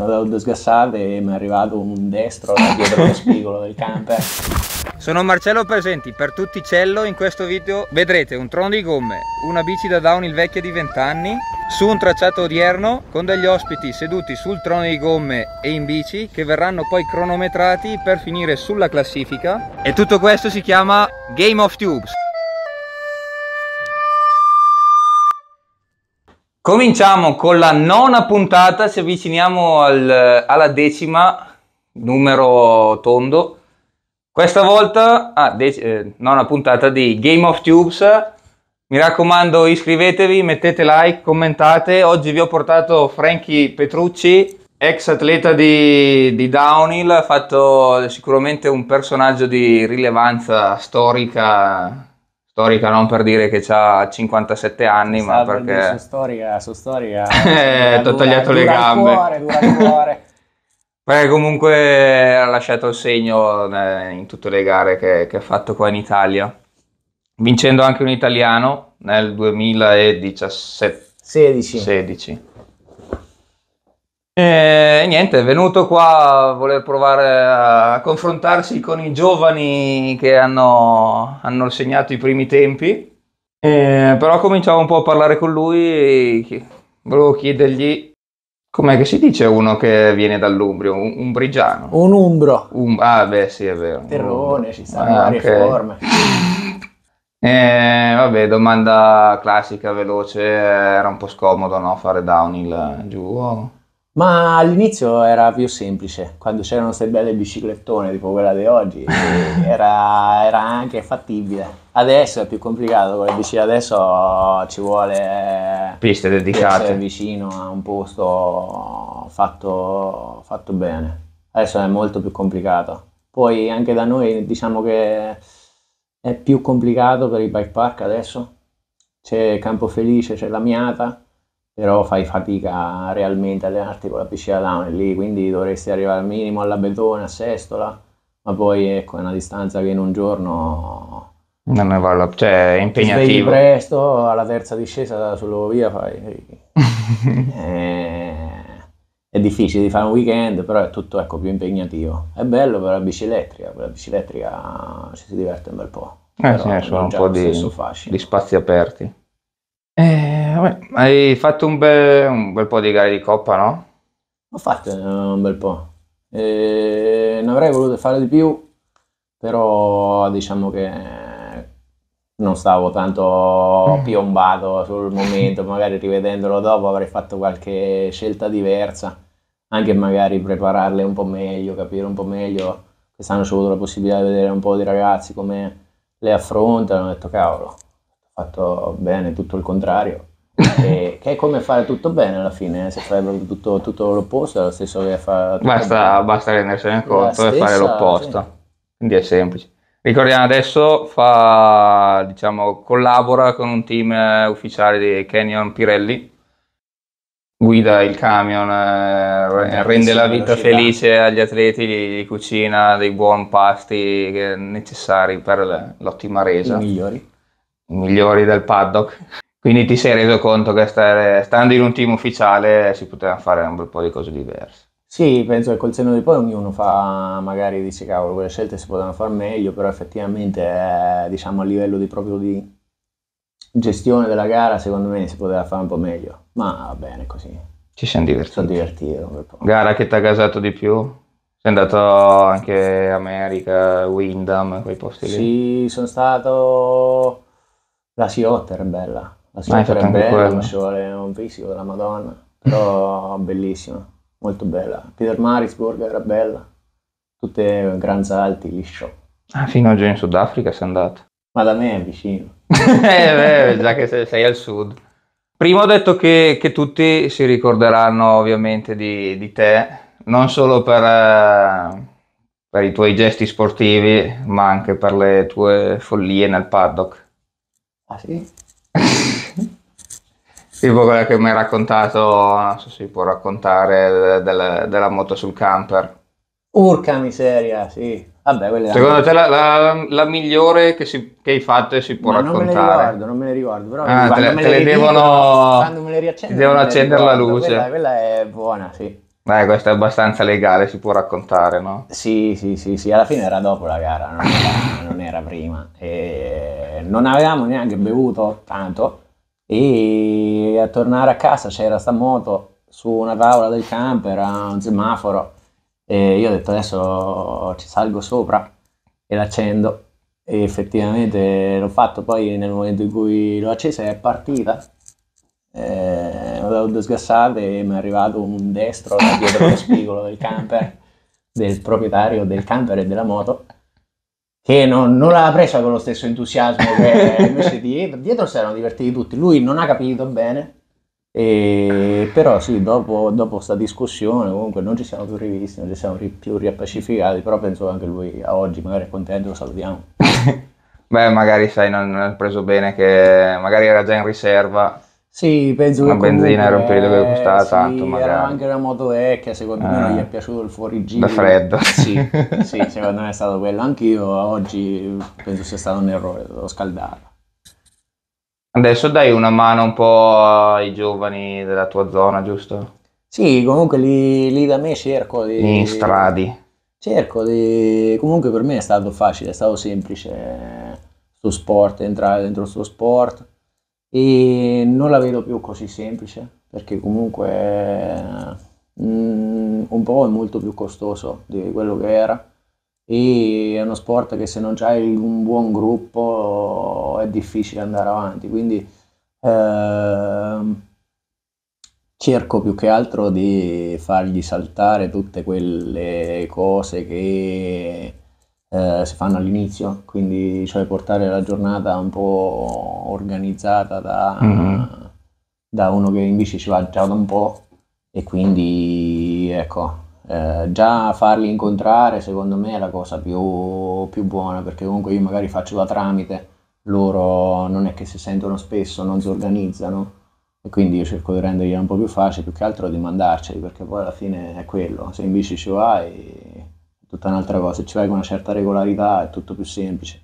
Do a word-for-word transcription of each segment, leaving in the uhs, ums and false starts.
da sgassate e mi è arrivato un destro da dietro lo spigolo del camper. Sono Marcello Presenti, per tutti Cello. In questo video vedrete un trono di gomme, una bici da downhill vecchia di venti anni, su un tracciato odierno, con degli ospiti seduti sul trono di gomme e in bici, che verranno poi cronometrati per finire sulla classifica. E tutto questo si chiama Game of Tubes. Cominciamo con la nona puntata, ci avviciniamo al, alla decima, numero tondo. Questa volta, ah, eh, nona puntata di Game of Tubes. Mi raccomando, iscrivetevi, mettete like, commentate. Oggi vi ho portato Frankie Petrucci, ex atleta di, di downhill, ha fatto sicuramente un personaggio di rilevanza storica, storica non per dire che ha cinquantasette anni, ma perché... Su storica, su storica... eh, ti ho tagliato le gambe. Dura il cuore, dura il cuore. Perché comunque ha lasciato il segno in tutte le gare che, che ha fatto qua in Italia, vincendo anche un italiano nel duemiladiciassette sedici. sedici. E niente, è venuto qua a voler provare a confrontarsi con i giovani che hanno, hanno segnato i primi tempi, e, però cominciavo un po' a parlare con lui e volevo chiedergli... Com'è che si dice uno che viene dall'Umbria? Un umbrigiano? Un umbro. Um, ah, beh, sì, è vero. Terrone, ci stanno ah, varie okay. forme. Eh, vabbè, domanda classica, veloce. Era un po' scomodo, no? Fare downhill giù. Oh. Ma all'inizio era più semplice, quando c'erano queste belle biciclettone tipo quella di oggi, era, era anche fattibile. Adesso è più complicato, con le bici adesso ci vuole piste dedicate, essere vicino a un posto fatto, fatto bene. Adesso è molto più complicato. Poi anche da noi diciamo che è più complicato per i bike park adesso. C'è Campofelice, c'è la Miata, però fai fatica realmente a allenarti con la bici da downhill lì, quindi dovresti arrivare al minimo alla Betone, a Sestola, ma poi ecco è una distanza che in un giorno non ne vale, cioè è impegnativo. Ti svegli presto, alla terza discesa sull'ovia fai... è... è difficile di fare un weekend, però è tutto ecco più impegnativo. È bello per la bici elettrica, per la bici elettrica ci si diverte un bel po'. Eh sì, sono un po' di, di spazi aperti. Eh, vabbè, hai fatto un bel, un bel po' di gare di coppa, no? Ho fatto un bel po'. E ne avrei voluto fare di più, però diciamo che non stavo tanto piombato sul momento, magari rivedendolo dopo avrei fatto qualche scelta diversa, anche magari prepararle un po' meglio, capire un po' meglio. Quest'anno ho avuto la possibilità di vedere un po' di ragazzi come le affrontano, ho detto cavolo, ho fatto bene tutto il contrario, e, che è come fare tutto bene alla fine, eh? Se fai tutto, tutto l'opposto è lo stesso che fare basta, basta rendersene conto e fare l'opposto, sì. Quindi è semplice. Ricordiamo adesso fa, diciamo, collabora con un team ufficiale di Canyon Pirelli, guida il camion, eh, rende la vita felice agli atleti, gli cucina dei buoni pasti necessari per l'ottima resa. I migliori. I migliori del paddock. Quindi ti sei reso conto che stare, stando in un team ufficiale si poteva fare un bel po' di cose diverse. Sì, penso che col senno di poi ognuno fa, magari dice cavolo, quelle scelte si potevano fare meglio, però effettivamente eh, diciamo a livello di proprio di gestione della gara secondo me si poteva fare un po' meglio, ma va bene così. Ci siamo divertiti. Sono divertito un bel po'. Gara che ti ha gasato di più? Sei andato anche America, Windham, quei posti lì? Sì, sono stato... La Ciotta era bella, la Ciotta era bella, ma ci vuole un fisico della Madonna, però bellissima, molto bella. Peter Marisburg era bella, tutte gran salti, liscio. Ah, fino a giù in Sudafrica sei andato? Ma da me è vicino. eh, beh, già che sei, sei al sud. Prima ho detto che, che tutti si ricorderanno ovviamente di, di te, non solo per, eh, per i tuoi gesti sportivi, ma anche per le tue follie nel paddock. Ah sì? Tipo quella che mi hai raccontato, non so se si può raccontare, della, della moto sul camper. Urca miseria, sì. Vabbè, quelle secondo te la, la, la migliore che, si, che hai fatto e si può Ma raccontare? Non me le ricordo, non me le ricordo. Però ah, te le, me te le ridicono, devono, quando me le riaccendono, devono me le accendere la ricordo. luce. Quella, quella è buona, sì. Beh, questo è abbastanza legale, si può raccontare, no? Sì, sì, sì, sì, alla fine era dopo la gara, non era, non era prima. E non avevamo neanche bevuto tanto e a tornare a casa c'era sta moto su una tavola del camper, a un semaforo, e io ho detto adesso ci salgo sopra e l'accendo, e effettivamente l'ho fatto. Poi nel momento in cui l'ho accesa è partita. Eh, avevo due sgassate e mi è arrivato un destro da dietro lo spigolo del camper, del proprietario del camper e della moto, che non, non l'ha presa con lo stesso entusiasmo che invece dietro, dietro si erano divertiti tutti. Lui non ha capito bene, e, però sì, dopo, dopo sta discussione comunque non ci siamo più rivisti, non ci siamo ri- più riappacificati, però penso che anche lui a oggi magari è contento, lo salutiamo. Beh, magari sai, non non ha preso bene che magari era già in riserva. Sì, penso Una che benzina era un periodo che comunque costava sì, tanto, era magari. anche una moto vecchia, secondo me non gli è Eh, piaciuto il da fuorigiro. freddo. Sì, sì, secondo me è stato quello. Anch'io oggi penso sia stato un errore, devo scaldarla. Adesso dai una mano un po' ai giovani della tua zona, giusto? Sì, comunque lì, lì da me cerco In di... stradi. Cerco di... Comunque per me è stato facile, è stato semplice su sport, entrare dentro sto sport. E non la vedo più così semplice, perché comunque mm, un po' è molto più costoso di quello che era, e è uno sport che se non c'hai un buon gruppo è difficile andare avanti, quindi ehm, cerco più che altro di fargli saltare tutte quelle cose che eh, si fanno all'inizio, quindi cioè portare la giornata un po' organizzata Mhm. da, da uno che in bici ci va già da un po', e quindi ecco, eh, già farli incontrare secondo me è la cosa più, più buona, perché comunque io magari faccio da tramite, loro non è che si sentono spesso, non si organizzano, e quindi io cerco di rendergli un po' più facile, più che altro di mandarceli, perché poi alla fine è quello, se in bici ci vai è tutta un'altra cosa, se ci vai con una certa regolarità è tutto più semplice.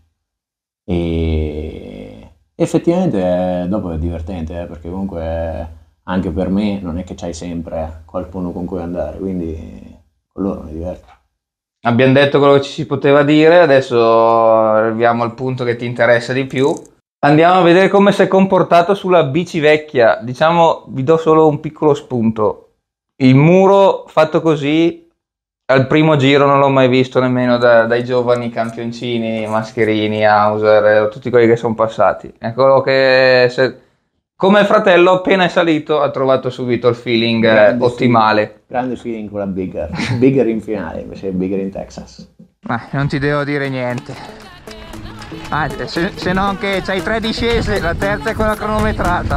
E effettivamente eh, dopo è divertente, eh, perché comunque eh, anche per me non è che c'hai sempre qualcuno con cui andare, quindi con loro mi diverto. Abbiamo detto quello che ci si poteva dire, adesso arriviamo al punto che ti interessa di più. Andiamo a vedere come si è comportato sulla bici vecchia. Diciamo, vi do solo un piccolo spunto. Il muro fatto così al primo giro non l'ho mai visto nemmeno da- dai giovani campioncini, Mascherini, Hauser, eh, tutti quelli che sono passati. È quello che se- come il fratello appena è salito ha trovato subito il feeling eh, Grande feeling, ottimale. grande feeling con la Bigger, Bigger in finale invece che Bigger in Texas. Ma non ti devo dire niente. Ah, se, se non che c'hai tre discese, la terza è quella cronometrata.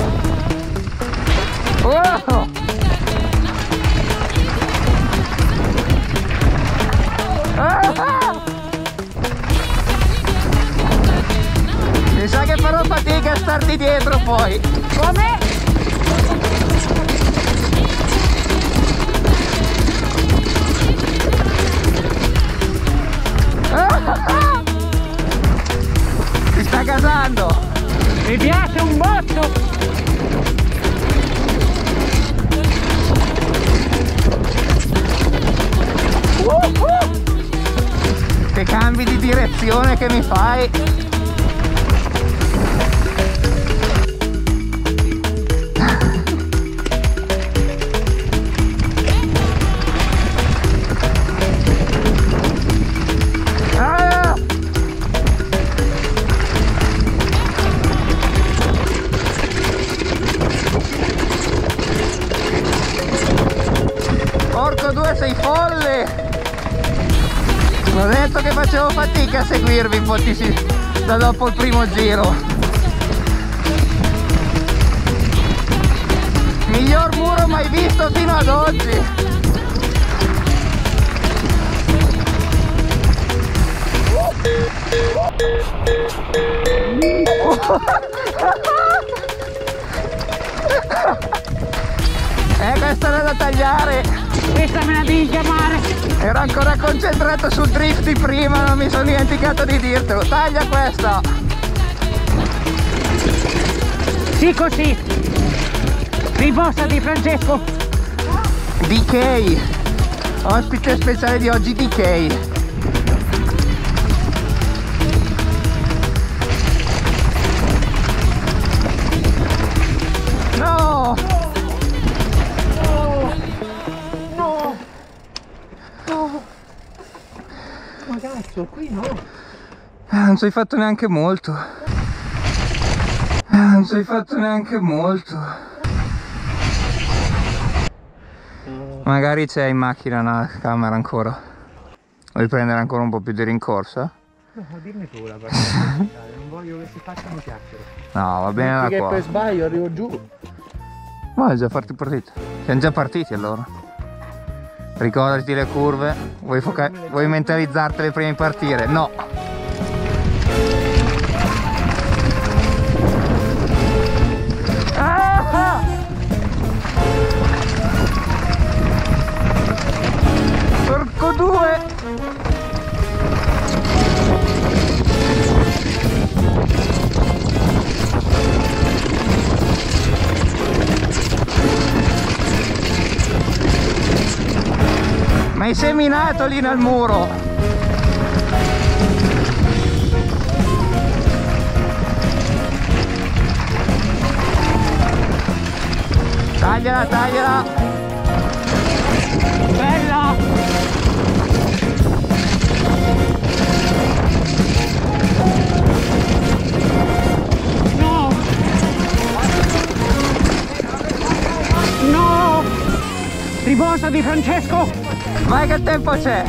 Wow! Ah! Mi sa che farò fatica a starti dietro poi. Come? Si sta gasando. Mi piace un botto! Che cambi di direzione che mi fai. Ah! Porco due, sei folle! Ho detto che facevo fatica a seguirvi potisi, da dopo il primo giro. Miglior muro mai visto fino ad oggi. Eh, questa è da tagliare. Questa me la devi chiamare! Ero ancora concentrato sul drift di prima, non mi sono dimenticato di dirtelo. Taglia questa! Sì, così! Riposati, Francesco! D K, ospite speciale di oggi D K. No! No! No! Ma cazzo, qui no! Non ci hai fatto neanche molto. Non ci hai fatto neanche molto. Magari c'è in macchina una camera ancora. Vuoi prendere ancora un po' più di rincorsa? No, dimmi tu la partita, non voglio che si facciano chiacchiere. No, va bene da Che qua. per sbaglio arrivo giù. Ma è già farti partito. Siamo già partiti allora. Ricordati le curve. Vuoi, foca- vuoi mentalizzartele prima di partire? No. Ah! Porco due! Ma hai seminato lì nel muro! Tagliala, tagliala! Bella! No! No! Riposa di Francesco! Vai che tempo c'è!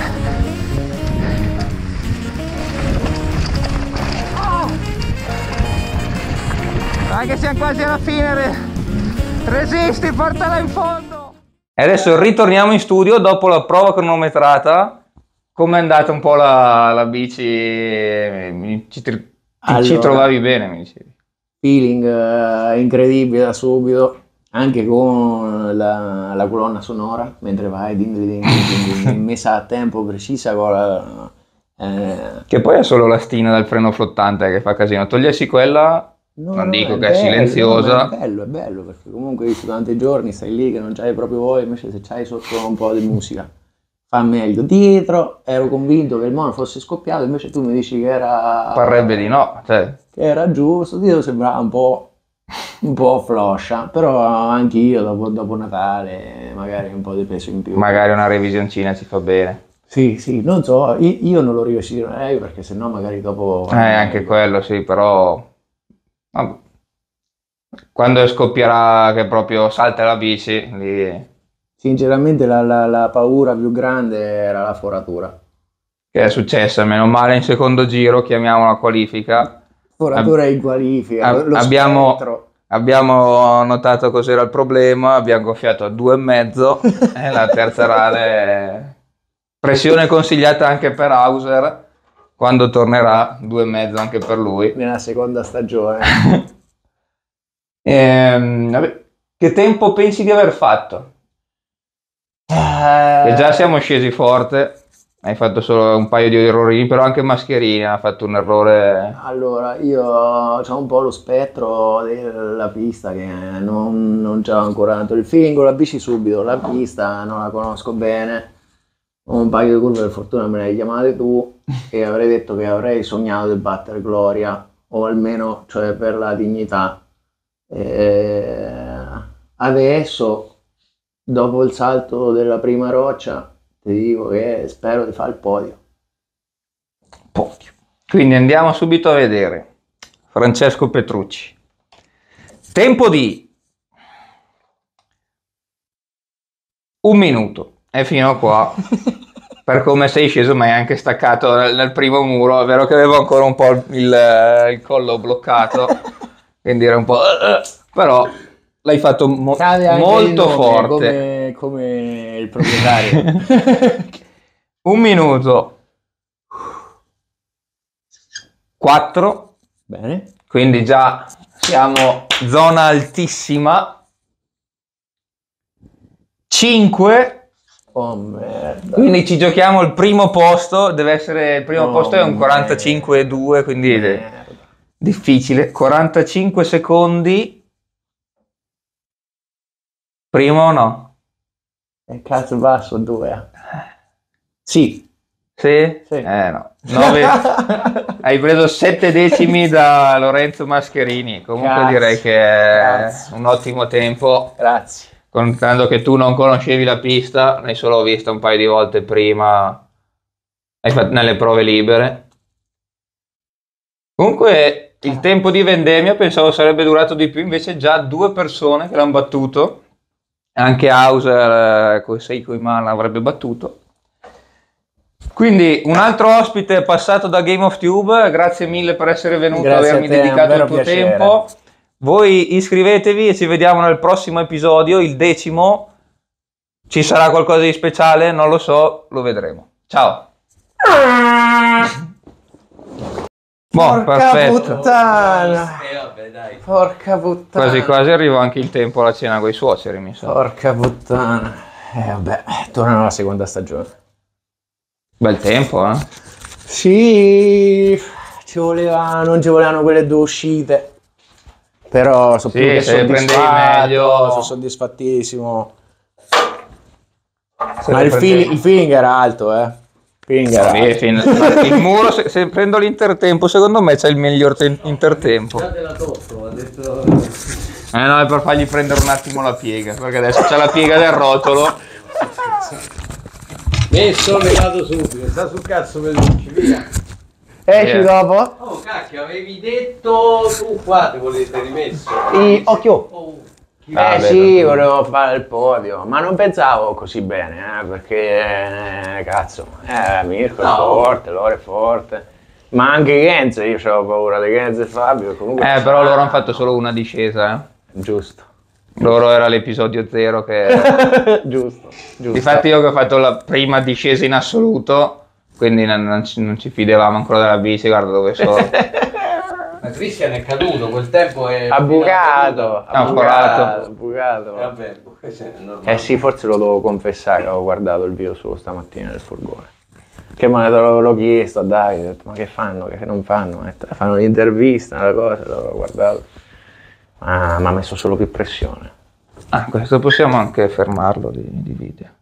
Vai che siamo quasi alla fine! Re- Resisti, portala in fondo! E adesso ritorniamo in studio dopo la prova cronometrata. Com'è andata un po' la, la bici? Mi- Ci, ti- ti Allora. ci trovavi bene, mi dicevi? Feeling eh, incredibile da subito, anche con la, la colonna sonora, mentre vai, din, din, din, din, din, messa a tempo precisa con la, eh, Che poi è solo la stina del freno flottante che fa casino. Togliessi quella, no, non no, dico è che è bello, silenziosa. no, ma è bello, è bello, perché comunque visto tanti giorni, stai lì che non c'hai proprio voglia, invece se c'hai sotto un po' di musica fa meglio. Dietro ero convinto che il mono fosse scoppiato, invece tu mi dici che era, Parrebbe di no, cioè. che era giusto, dietro sembrava un po', un po' floscia, però anch'io dopo, dopo Natale magari un po' di peso in più. Magari una revisioncina ci fa bene. Sì, sì, non so, io, io non lo riuscirei perché sennò magari dopo... Eh, anche quello, sì, però... vabbè. Quando scoppierà che proprio salta la bici, lì... Sinceramente la, la- la paura più grande era la foratura. Che è successa, meno male in secondo giro, chiamiamola qualifica. Foratura in qualifica, Ab- lo abbiamo, spettro. abbiamo notato cos'era il problema, abbiamo gonfiato a due e mezzo e la terza rade... Pressione consigliata anche per Hauser, quando tornerà, due e mezzo anche per lui. Nella seconda stagione. Ehm, vabbè, che tempo pensi di aver fatto? Che già siamo scesi forte, hai fatto solo un paio di errori, però anche Mascherina ha fatto un errore. Allora, io ho un po' lo spettro della pista che non, non c'ho ancora tanto il feeling con la bici subito, la pista non la conosco bene, ho un paio di curve per fortuna me le hai chiamate tu e avrei detto che avrei sognato di battere Gloria, o almeno cioè per la dignità. E adesso, dopo il salto della prima roccia, ti dico che spero di fare il podio. Podio. Quindi andiamo subito a vedere Francesco Petrucci. Tempo di un minuto e fino a qua. Per come sei sceso, ma hai anche staccato nel, nel primo muro. È vero che avevo ancora un po' il, il collo bloccato, quindi era un po'. Però l'hai fatto mo- Cade anche il molto nome, forte. come, come il proprietario. Un minuto. quattro. Bene. Quindi già siamo zona altissima. cinque. Oh merda. Quindi ci giochiamo il primo posto, deve essere il primo Oh, posto è un quarantacinque e due, quindi è Merda. difficile. quarantacinque secondi. Primo o no? E cazzo basso due. Sì. Sì? Sì. Eh no. Nove... Hai preso sette decimi da Lorenzo Mascherini. Comunque Grazie. direi che è Grazie. un ottimo tempo. Grazie. Contando che tu non conoscevi la pista, ne hai solo vista un paio di volte prima hai fatto nelle prove libere. Comunque il tempo di vendemmia pensavo sarebbe durato di più, invece già due persone che l'hanno battuto. Anche Hauser eh, con Seiko Imana l'avrebbe battuto. Quindi un altro ospite è passato da Game of Tube, grazie mille per essere venuto e avermi te, dedicato il tuo piacere. tempo. Voi iscrivetevi e ci vediamo nel prossimo episodio, il decimo. Ci sarà qualcosa di speciale? Non lo so, lo vedremo. Ciao. Boh, Porca perfetto. puttana. Eh, vabbè, dai. Porca puttana. Quasi quasi arriva anche il tempo alla cena con i suoceri, mi sa. Porca puttana. Eh vabbè, tornano alla seconda stagione. Bel tempo, eh? Sì, ci voleva, non ci volevano quelle due uscite. Però sono Sì, più che se le prendevi soddisfatto, meglio. sono soddisfattissimo. Se Ma le il, prendevi- feeling, il feeling era alto, eh. Il feeling era Sì, alto. fin- il muro, se, se prendo l'intertempo, secondo me c'è il miglior te- intertempo. Già te la tocco, ha detto... Eh no, è per fargli prendere un attimo la piega, perché adesso c'è la piega del rotolo. Messo, levato subito, sta sul cazzo per luci, via. Esci Yeah. dopo? Oh, cacchio, avevi detto tu qua ti volete rimesso. I, occhio. Oh, chi- Ah, Eh beh, sì, tranquillo. volevo fare il podio, ma non pensavo così bene, eh, perché eh, cazzo, eh, Mirko è No. forte, Lore è forte, ma anche Genz, io avevo paura di Genz e Fabio, comunque... Eh, però loro hanno fatto solo una discesa, eh. Giusto, Loro era l'episodio zero che... giusto, giusto. Difatti io che ho fatto la prima discesa in assoluto, quindi non, non ci, non ci fidevamo ancora della bici, guarda dove sono. Ma Christian è caduto, quel tempo è... Ha bucato, Ha ha bucato, forato. ha bucato. Eh, vabbè, questo è normale. Eh sì, forse lo devo confessare che avevo guardato il video suo stamattina del furgone. Che me l'ho chiesto a Davide, ho detto, ma che fanno, che non fanno? Ho detto, fanno l'intervista, una cosa, l'ho guardato. Ma mi ha messo solo più pressione. Ah, questo possiamo anche fermarlo di, di video.